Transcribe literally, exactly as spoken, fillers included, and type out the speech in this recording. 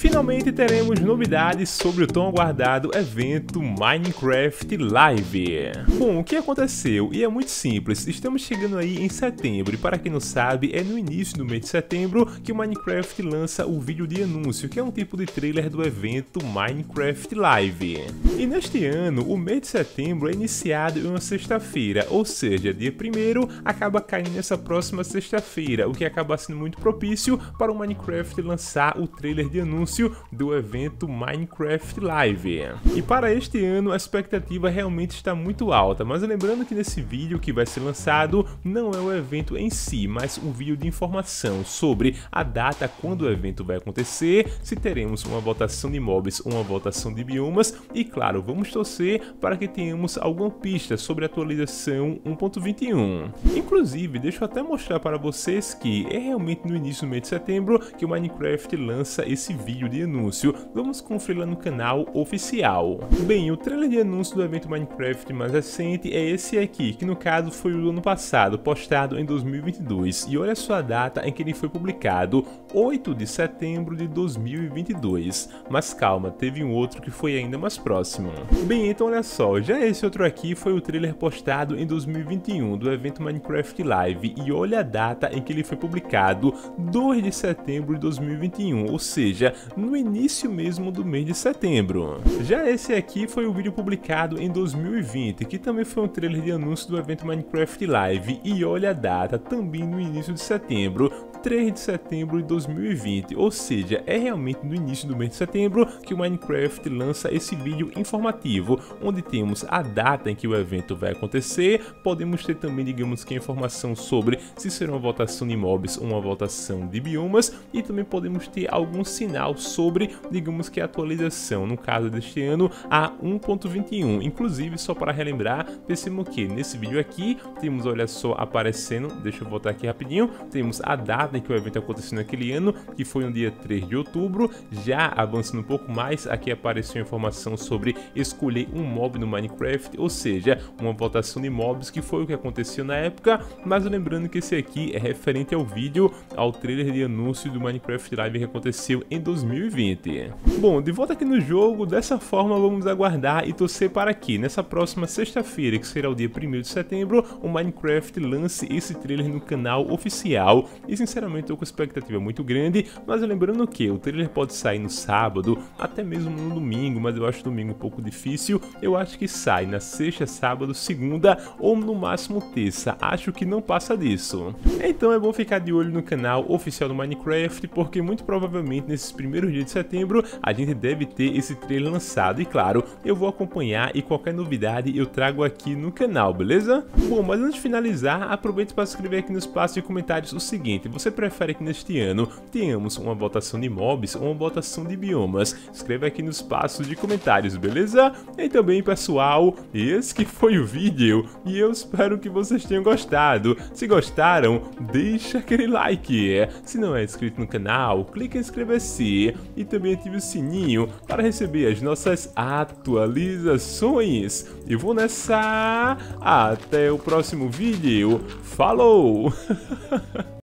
Finalmente teremos novidades sobre o tão aguardado evento Minecraft Live. Bom, o que aconteceu? E é muito simples, estamos chegando aí em setembro e para quem não sabe, é no início do mês de setembro que o Minecraft lança o vídeo de anúncio, que é um tipo de trailer do evento Minecraft Live. E neste ano, o mês de setembro é iniciado em uma sexta-feira, ou seja, dia primeiro acaba caindo nessa próxima sexta-feira, o que acaba sendo muito propício para o Minecraft lançar o trailer de anúncio do evento Minecraft Live. E para este ano a expectativa realmente está muito alta, mas lembrando que nesse vídeo que vai ser lançado não é o evento em si, mas um vídeo de informação sobre a data quando o evento vai acontecer, se teremos uma votação de mobs ou uma votação de biomas e claro, vamos torcer para que tenhamos alguma pista sobre a atualização um ponto vinte e um. Inclusive, deixa eu até mostrar para vocês que é realmente no início do mês de setembro que o Minecraft lança esse vídeo de anúncio. Vamos conferir lá no canal oficial. Bem, o trailer de anúncio do evento Minecraft mais recente é esse aqui, que no caso foi o do ano passado, postado em dois mil e vinte e dois. E olha só a data em que ele foi publicado, oito de setembro de dois mil e vinte e dois. Mas calma, teve um outro que foi ainda mais próximo. Bem, então olha só, já esse outro aqui foi o trailer postado em dois mil e vinte e um do evento Minecraft Live. E olha a data em que ele foi publicado, dois de setembro de dois mil e vinte e um, ou seja, no início mesmo do mês de setembro. Já esse aqui foi o vídeo publicado em dois mil e vinte, que também foi um trailer de anúncio do evento Minecraft Live, e olha a data, também no início de setembro, três de setembro de dois mil e vinte, ou seja, é realmente no início do mês de setembro que o Minecraft lança esse vídeo informativo, onde temos a data em que o evento vai acontecer, podemos ter também, digamos que, informação sobre se será uma votação de mobs ou uma votação de biomas, e também podemos ter algum sinal sobre, digamos que, a atualização, no caso deste ano, a um ponto vinte e um. Inclusive, só para relembrar, percebam que nesse vídeo aqui, temos, olha só, aparecendo, deixa eu voltar aqui rapidinho, temos a data em que o evento aconteceu naquele ano, que foi no dia três de outubro, já avançando um pouco mais, aqui apareceu a informação sobre escolher um mob no Minecraft, ou seja, uma votação de mobs, que foi o que aconteceu na época, mas lembrando que esse aqui é referente ao vídeo, ao trailer de anúncio do Minecraft Live que aconteceu em dois mil e vinte. Bom, de volta aqui no jogo, dessa forma vamos aguardar e torcer para que nessa próxima sexta-feira, que será o dia primeiro de setembro, o Minecraft lance esse trailer no canal oficial. E sinceramente eu tô com expectativa muito grande, mas lembrando que o trailer pode sair no sábado, até mesmo no domingo, mas eu acho domingo um pouco difícil. Eu acho que sai na sexta, sábado, segunda ou no máximo terça, acho que não passa disso. Então é bom ficar de olho no canal oficial do Minecraft, porque muito provavelmente nesses primeiros dias de setembro a gente deve ter esse trailer lançado e claro, eu vou acompanhar e qualquer novidade eu trago aqui no canal, beleza? Bom, mas antes de finalizar, aproveite para escrever aqui no espaço de comentários o seguinte: você prefere que neste ano tenhamos uma votação de mobs ou uma votação de biomas? Escreva aqui no espaço de comentários, beleza? E também, pessoal, esse que foi o vídeo e eu espero que vocês tenham gostado. Se gostaram, deixa aquele like. Se não é inscrito no canal, clique em inscrever-se e também ative o sininho para receber as nossas atualizações. E vou nessa, até o próximo vídeo, falou!